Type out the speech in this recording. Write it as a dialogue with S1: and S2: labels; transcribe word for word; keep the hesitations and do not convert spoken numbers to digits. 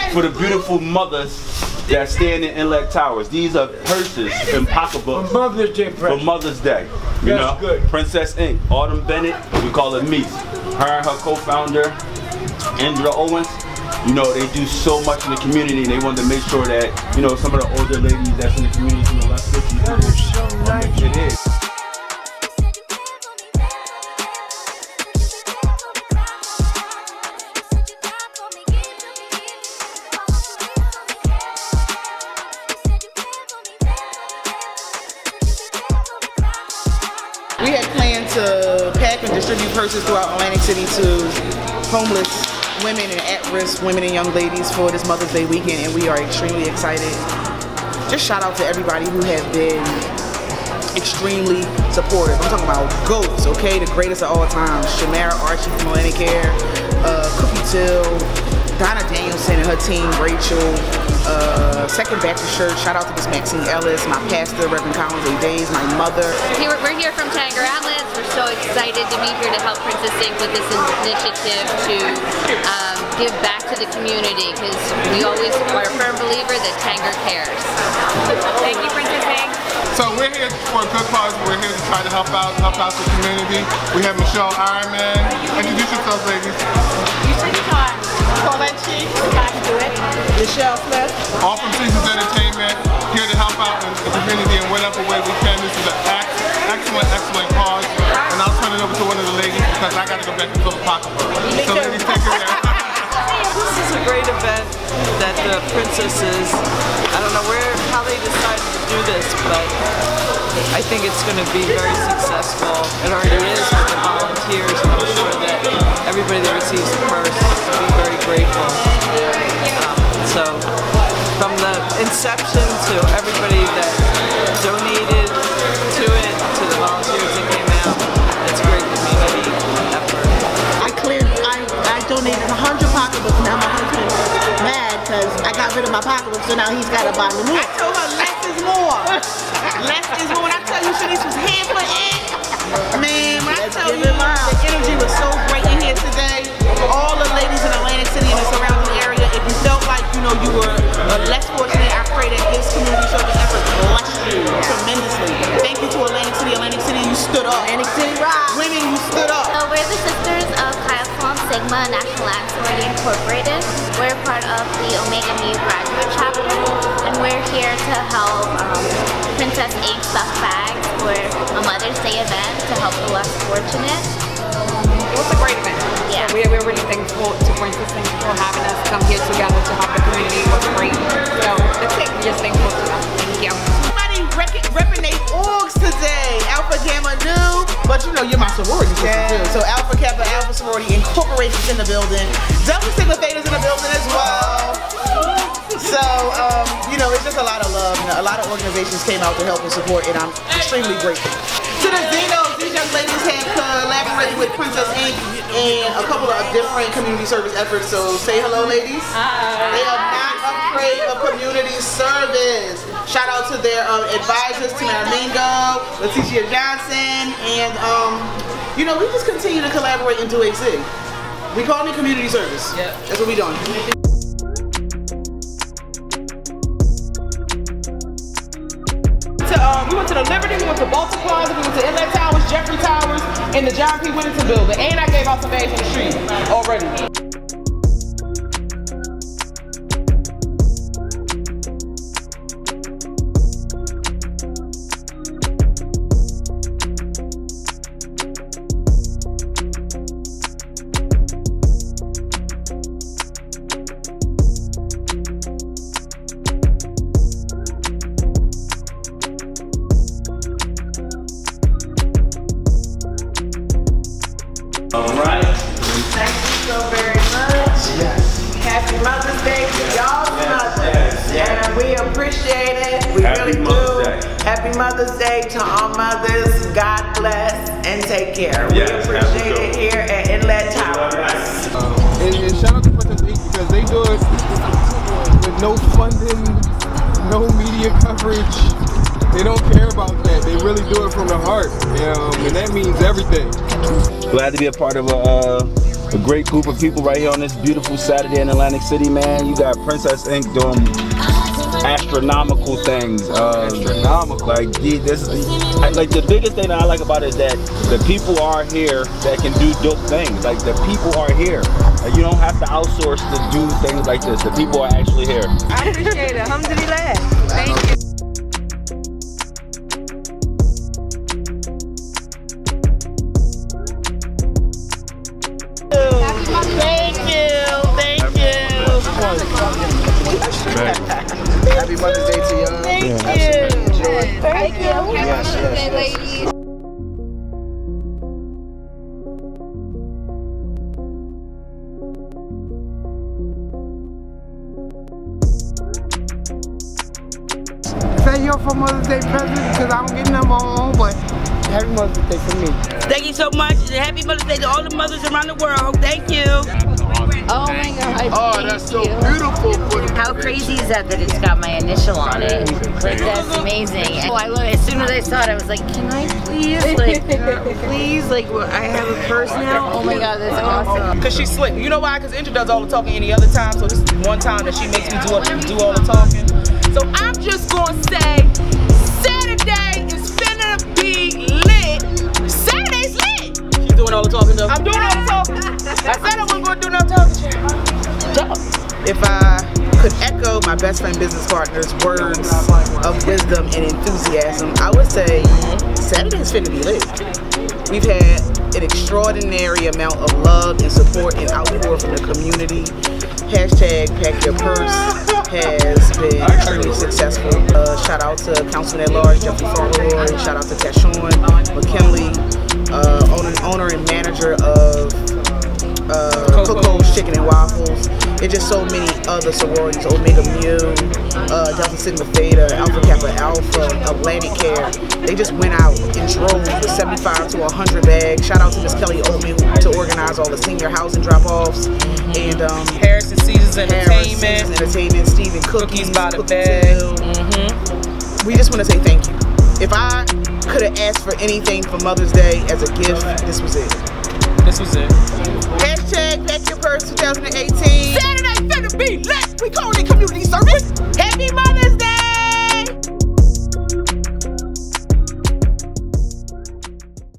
S1: for the beautiful mothers that stand in Inlet Towers. These are purses and pocketbooks
S2: for Mother's Day.
S1: For Mother's Day. You
S2: That's
S1: know,
S2: good.
S1: Princess Incorporated. Autumn Bennett, we call it Meese. Her and her co-founder, Andrea Owens. You know, they do so much in the community. They want to make sure that, you know, some of the older ladies that's in the community, you know, less fifty.
S2: That is so nice.
S1: It is.
S3: We had planned to pack and distribute purses throughout Atlantic City to homeless women and at-risk women and young ladies for this Mother's Day weekend, and we are extremely excited. Just shout out to everybody who have been extremely supportive. I'm talking about GOATs, okay? The greatest of all time. Shamara Archie from Atlantic Care, uh, Cookie Till, Donna Danielson and her team, Rachel, uh, Second Baptist Church, shout out to Miss Maxine Ellis, my pastor, Reverend Collins A. Days, my mother.
S4: Here, we're here from Tanger Outlets. We're so excited to be here to help Princess Incorporated with this initiative to um, give back to the community, because we always are a firm believer that Tanger cares. Thank you, Princess Incorporated.
S5: So we're here for a good cause. We're here to try to help out, help out the community. We have Michelle Ironman. Introduce yourselves, ladies.
S4: You say the time. Paulette Chi, time to do it.
S3: Michelle Smith.
S5: All from Seasons Entertainment, here to help out in the community in whatever way we can. This is an excellent, excellent cause. And I'll turn it over to one of the ladies because I got to go back and fill the pocketbook. So ladies, take care.
S6: This is a great event that the princesses, I don't know where, how they decided to do this, but I think it's going to be very successful. It already is with the volunteers, and I'm sure that everybody that receives the purse will be very grateful. Um, so, from the inception to everybody that donated to it, to the volunteers that came out, it's a great community effort.
S3: I cleared, I, I donated one hundred pocketbooks. Now my husband's mad because I got rid of my pocketbook, so now he's got to buy me more. I told her less is more. Less is more. When I tell you Shanice was hand for hand, man, when I tell you the energy was so great in here today, all the ladies in Atlantic City and the surrounding area, if you felt like, you know, you were uh, less fortunate, I pray that this community service effort blessed you tremendously. Thank you to Atlantic City. Atlantic City, you stood up. Atlantic City Rock. Women, you stood up.
S4: So we're the sisters of Chi Phi Sigma National Sorority Incorporated. We're part of the Omega Mu graduate chapter, and we're here to help um, Princess Incorporated stuff bags for a Mother's Day event to help the less fortunate.
S7: It was a great event.
S4: Yeah.
S7: So we're, we're really thankful to Princess Incorporated for having us come here together to help the community. It was great. So that's it. We're just thankful to them. Thank you.
S3: Somebody repping they orgs today. Alpha Gamma Nu, but you know you're my sorority sister yeah. too. So Alpha Kappa Alpha Sorority Incorporated in the building. Delta Sigma Theta's in the building as well. So um, you know, it's just a lot of love. You know, a lot of organizations came out to help and support, and I'm extremely grateful. To the Zenos, these young ladies have collaborated with Princess Incorporated and a couple of different community service efforts. So say hello, ladies. Hi. They are not afraid of community service. Shout out to their um, advisors, Tamara Mingo, Leticia Johnson, and um, you know, we just continue to collaborate and do a thing. We call it community service. Yeah. That's what we doing. Um, we went to the Liberty, we went to Baltimore Plaza, we went to Inlet Towers, Jeffrey Towers, and the John P. Whittington building. And I gave out some bags on the street already.
S1: All right.
S6: Thank you so very much.
S1: Yes.
S6: Happy Mother's Day to y'all mothers.
S1: Yes, yes.
S6: And we appreciate it. We
S1: Happy
S6: really
S1: Mother's
S6: do.
S1: Day.
S6: Happy Mother's Day to all mothers. God bless and take care.
S1: Yes,
S6: we appreciate it here at Inlet Towers.
S5: Um, and, and shout out to Princess Incorporated because they do it with no funding, no media coverage. They don't care about that. They really do it from the heart, um, and that means everything.
S1: Glad to be a part of a uh, a great group of people right here on this beautiful Saturday in Atlantic City, man. You got Princess Incorporated doing astronomical things. Uh, astronomical. Like the, this, like the biggest thing that I like about it is that the people are here that can do dope things. Like the people are here. Like, you don't have to outsource to do things like this. The people are actually here.
S6: I appreciate it. Alhamdulillah. Thank you.
S3: Thank you, thank you.
S2: Happy Mother's Day to y'all.
S3: Thank
S2: yeah.
S3: you.
S2: Enjoy.
S3: Thank you.
S2: Yes, yes,
S7: ladies.
S8: Say yo for Mother's Day present because I don't get none of my own, but happy Mother's Day for me.
S9: Thank you so much. Happy Mother's Day to all the mothers around the world. Thank you.
S7: Oh my God.
S2: Oh, that's so beautiful.
S10: How crazy is that that it's got my initial on it? Like, that's amazing. Oh, I love it. As soon as I saw it, I was like, can I please? Like, please? Like, I have a purse now? Oh my God, that's awesome.
S3: Because she's slick. You know why? Because Indra does all the talking any other time, so this is one time that she makes me do, do all the talking. So I'm just going to say, Saturday is finna be lit. Saturday's lit. She's doing all the talking though. I'm doing all the talking. I said I wasn't going to do no talking. If I could echo my best friend business partner's words of wisdom and enthusiasm, I would say Saturday's finna be lit. We've had an extraordinary amount of love and support and outpour from the community. Hashtag Pack Your Purse has been extremely successful. Uh, shout out to Councilman at Large Jeffrey Fauntleroy. Shout out to Tashawn McKinley, uh, owner, owner and manager of uh, Coco's Chicken and Waffles. There's just so many other sororities, Omega Mu, uh, Delta Sigma Theta, Alpha Kappa Alpha, Atlantic Care. They just went out in droves with seventy-five to a hundred bags. Shout out to Miss Kelly Oatman to organize all the senior housing drop-offs. And um, Harris and Caesars Entertainment, Harris Entertainment, Stephen Cookies, Cookies by the bag. Mm-hmm. We just want to say thank you. If I could have asked for anything for Mother's Day as a gift, this was it. This was it. Hashtag Pack Your Purse